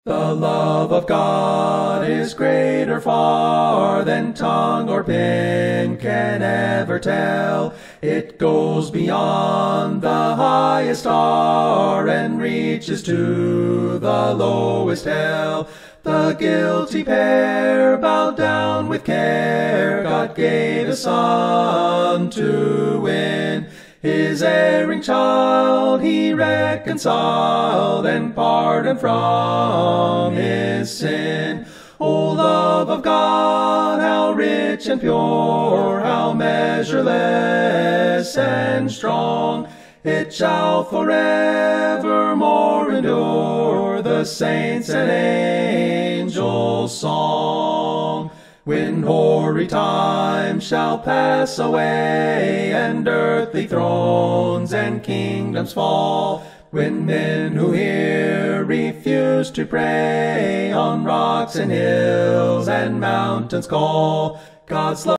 The love of God is greater far than tongue or pen can ever tell. It goes beyond the highest star and reaches to the lowest hell. The guilty pair bowed down with care. God gave His Son to win. His erring child He reconciled and pardoned from his sin. O love of God, how rich and pure, how measureless and strong! It shall forevermore endure, the saints' and angels' song. When hoary times shall pass away, and earthly thrones and kingdoms fall, when men who hear refuse to pray, on rocks and hills and mountains call, God's love